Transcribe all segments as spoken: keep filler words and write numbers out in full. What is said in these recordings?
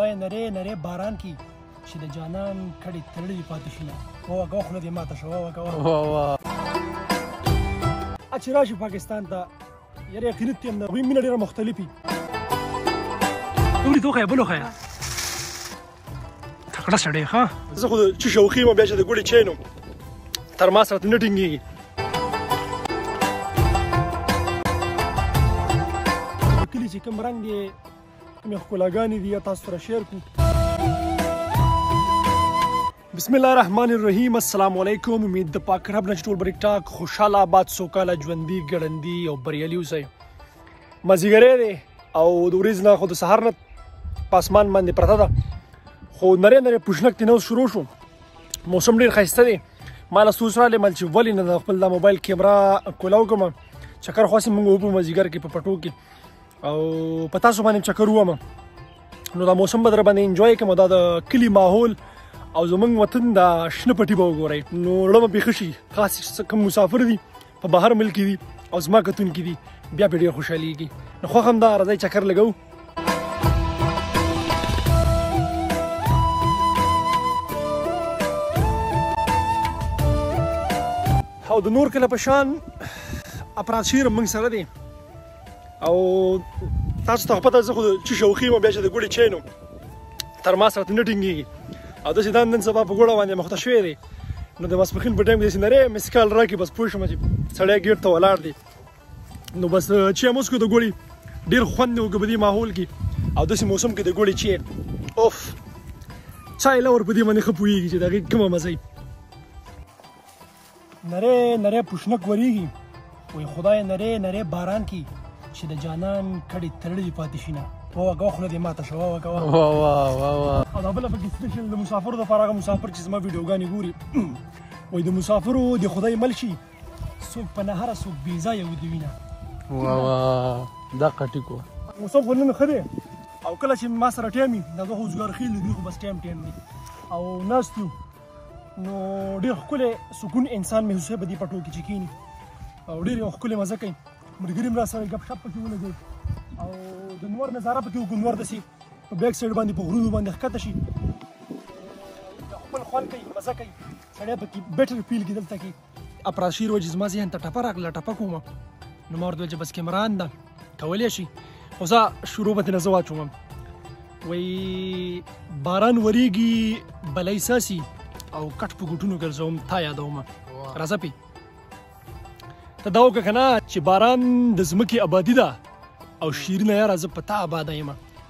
خدای نری نری باران کی چې د جانان کړي تړلې پاتې شي نه واه واه خوله دې ماته شو واه واه واه چې راشي پاکستان ته یاره یقیني تیم نه وي مینه ډېره مختلفي وړي توخه بلو خیا تکړه سړی ښه زه خو چې شوقي یم بیا چې د ګوړې چینو تر ما سره نه ټینګېږي کلي چې کوم رنګ دی کومې ښکلاګانې دي یا تاسو سره شیر کړو بسم الله الرحمن الرحیم السلام علیکم امید د پاک رب نه ټول بریک ټاک خوشاله آباد سوکاله ژوندي ګړندي او بریالي اوسئ مازدیګری دی او د ورځې نه خو د سهار نه په اسمان باندې پرته ده خو نری نری پوښنک ترې نه شروع شو موسم ډېر ښایسته دی ما له ستونزه راغلی مل چې ولې نه د خپل د موبایل کیمرا کولاو کوم چکر خاص موږ وبو مازدیګر کې په پټو کې او په تاسو باندې چکر ووم نو دا موسم به در باندې انجوای کوم دا د کلي ماحول او زمونږ وطن دا شنه پټي به وګورئ نو زړه مې بیخه شي خاص کوم مسافر دي په بهر ملک دي او زما کتونکي دي بیا به ډېر خوشحالېږي نو خوښ هم دا راځئ چکر لګو او د نور کله په شان اپراتشیر موږ سره دی او تاسو ته پته زه خو چې شوقي یم بیا چې د ګوړې چینو تر ما سره نه ټینګېږي او داسې دا نن سبا په ګوړه باندې مخته شوی دی نو د ماسپښین په ټایم کې داسې نری مس کال راکړي بس پوه شم چې سړی ګیټ ته ولاړ دی نو بس چې هم اوس کو د ګوړې ډېر خوند دی وکړه په دې ماحول کې او داسې موسم کې د ګوړې چې اوف چای لور په دې باندې ښه پوهېږي چې د هغې کومه مزه وي نری نری پوښنک ورېږي وایي خدای نری نری باران کی چې د جانان کړي تړلې پاتې شي نه واه واه خوله دې ماته شو واه واه واه واه او دا بله پکې سپیشل د مسافرو دپاره هغه مسافر چې زما ویډیوګانې ګوري وایي د مسافرو د خدای مل شي څوک په نهره څوک بې ځایه ودې وینه واه واه دا قټي کو موسم خو نن ښه دی او کله چې ما سره ټایم وي دا زه خو اوزګار خیل دي خو بس ټایم ټایم دی او ناست یو نو ډېر ښکلی سکون انسان محسوسوي په دې پټو کې چې کښېني او ډېر یو ښکلی مزه کوي ملګري هم راسره ګپ شپ پکې ولګوي او د نور نظاره پکې وکړو نور داسې په بیک سایډ باندې په غرونو باندې ښکته شي خپل خوند کوي مزه کوي سړی پکې بیټر فیل کړي دلته کې اپراشیر وایي چې زما ذهن ته ټپه راغله ټپه کوم نو ما ورته ویل چې بس کیمران ده کولی شي خو زه شروع به ترېنه زه واچوم وایي باران وریږي بلی ساسي او کټ په ګوټونو ګرځوم تا یادومه راځه پې ته دا وکړه که نه چې باران د ځمکې آبادي ده او شیرینه یاره زه په تا آباده یم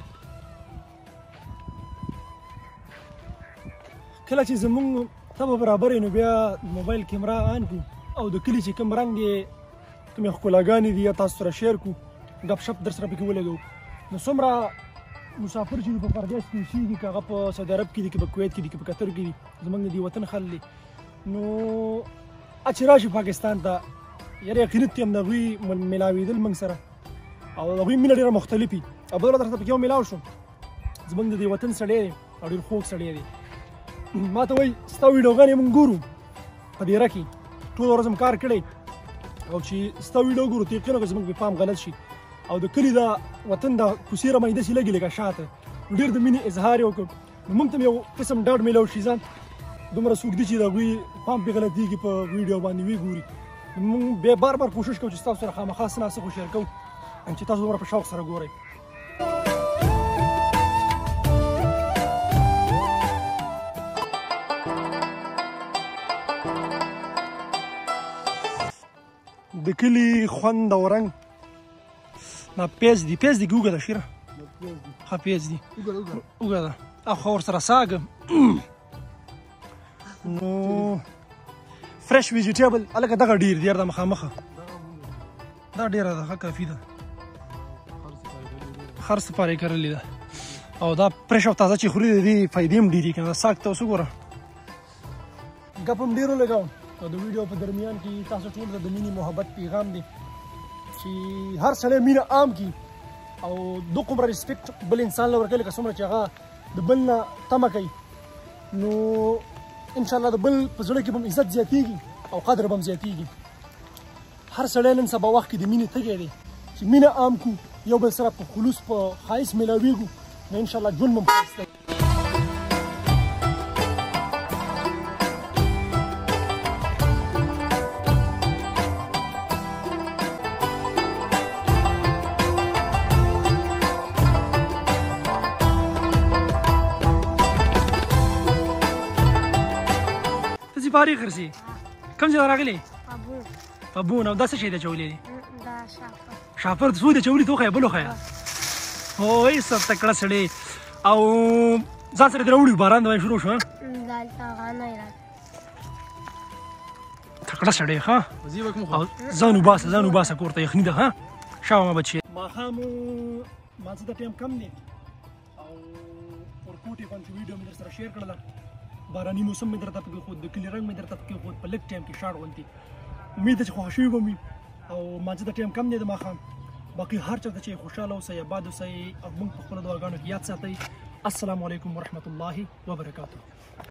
کله چې زمونږ طبع برابر نو بیا موبایل کیمرا آن کړو او د کلي چې کوم رنګ دی کومې ښکلاګانې دي یا تاسو سره شیر کړو ګپ شپ در سره پکې ولګو نو څومره مسافر چې په پردیس کې اوسېږي که هغه په سعودي عرب کې دي که په کویت کې دي که په قطر کې دي زموږ د دې وطن خلک دي نو چې راشي پاکستان ته یاره یقیني تیم د هغوی میلاوېدل موږ سره او د هغوی مینه ډېره مختلفي او بله درته پکې یو میلاو شو زموږ د دې وطن سړی دی او ډېر خوږ سړی دی ما ته وایي ستا ویډیوګانې موږ ګورو په دیره کې ټوله ورځ م کار کړی او چې ستا ویډیو ګورو ته یقین وکړه زموږ پام غلط شي او د کلي د وطن د کوڅې رمنې داسې لګي لکه شاته ډېر د مینې اظهار یې وکړ نو موږ ته م یو قسم ډاډ میلاو شي ځان دومره څوک دي چې د هغوی پام پرې غلطېږي په ویډیو باندې ویې ګوري موږ بیا بار بار کوشش کوو چې ستاسو سره خامخا څه نه څه خو شیر کوو چې تاسو دومره په شوق سره ګورئ د کلي خوند او رنګ دا پیاز دي پیاز دي که اوږه ده شیره ښه پیاز دي اوږه ده اخوا ورسره ساګه نو فرش ویجیټیبل هلکه دغه ډېر دی دا مخامخه دا ډېره ده ښه کافي ده هر څه پاره یې کرلې ده او دا فرش او تازه چې خوري د دې فایدې هم ډېرې که نه دا ساګ ته اوس وګوره ګپ هم ډېر ولګوم او د ویډیو په درمیان کې تاسو ټول ته د مینې محبت پیغام دی چې هر سړی مینه عام کړي او دومره ریسپیکټ بل انسان له ورکوي لکه څومره چې هغه د بل نه تمه کوي نو انشاءالله د بل په زړه کې به عزت زیاتېږي او قدر به هم زیاتېږي هر سړی نن سبا وخت کې د مینې تږی دی چې مینه عام کړو یو بل سره په خلوص په ښایست میلاویږو نو انشاءالله ژوند به هم ښایسته فارغ ګرځې کوم ځای راغلی ابو ابو نو دا څه شی دی چولی دی دا شافه شافر د سود چولی تو خیا بلو خیا اوه ست تکړه سړی او ځان سره دروړي باران دوی شروع شو دالتا غانه را تکړه سړی ها وزي وکم او ځانو باسه ځانو باسه کورته یخني ده ها شاو ما بچي ما هم ما څه د ټیم کم دی او ورکوټي باندې ویډیو مې در سره شیر کړل باراني موسم مې درته پکې خود د کلی رنگ مې درته پکې خود په لږ ټایم کې شاړ غونتي امید ده چې خوشحالي به مې او ما څه د ټیم کم دی د ماښام باقي هر چا ته چې خوشاله اوسئ آباد اوسئ او موږ په خپلو دعاګانو کې یاد ساتئ السلام علیکم ورحمة الله وبرکاته